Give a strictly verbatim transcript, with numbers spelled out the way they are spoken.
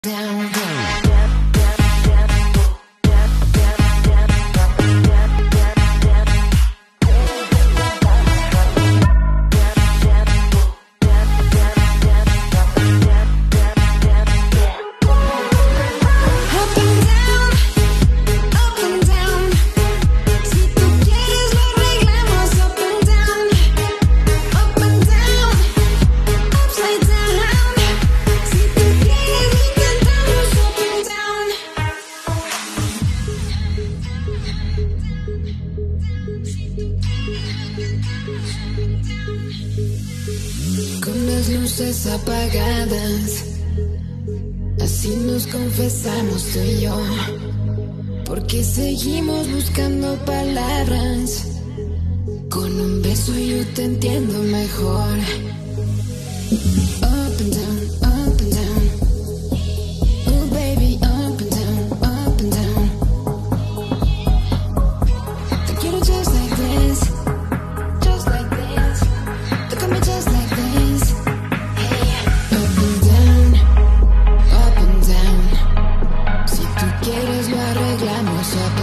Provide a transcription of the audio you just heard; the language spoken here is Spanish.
down, down. Con las luces apagadas, así nos confesamos tú y yo, porque seguimos buscando palabras. Con un beso yo te entiendo mejor. Up and down, up and down. Oh baby, up and down, up and down. Te quiero just like this, just like this. Tócame just like this. Hey. Up and down, up and down. Si tú quieres lo arreglamos up